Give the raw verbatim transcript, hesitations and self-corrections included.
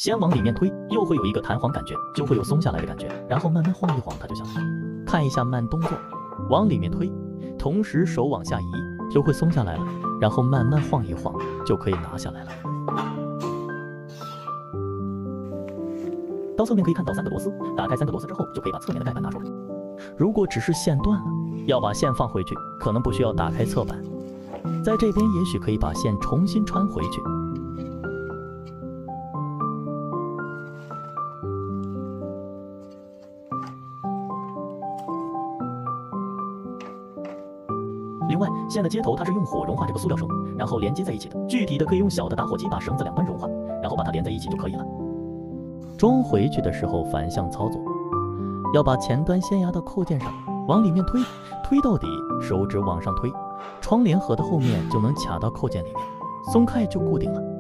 先往里面推，又会有一个弹簧感觉，就会有松下来的感觉，然后慢慢晃一晃它就行了。看一下慢动作，往里面推，同时手往下移，就会松下来了，然后慢慢晃一晃就可以拿下来了。到侧面可以看到三个螺丝，打开三个螺丝之后，就可以把侧面的盖板拿出来。如果只是线断了，要把线放回去，可能不需要打开侧板，在这边也许可以把线重新穿回去。另外，线的接头它是用火融化这个塑料绳，然后连接在一起的。具体的可以用小的打火机把绳子两端融化，然后把它连在一起就可以了。装回去的时候反向操作，要把前端先压到扣件上，往里面推，推到底，手指往上推，窗帘盒的后面就能卡到扣件里面，松开就固定了。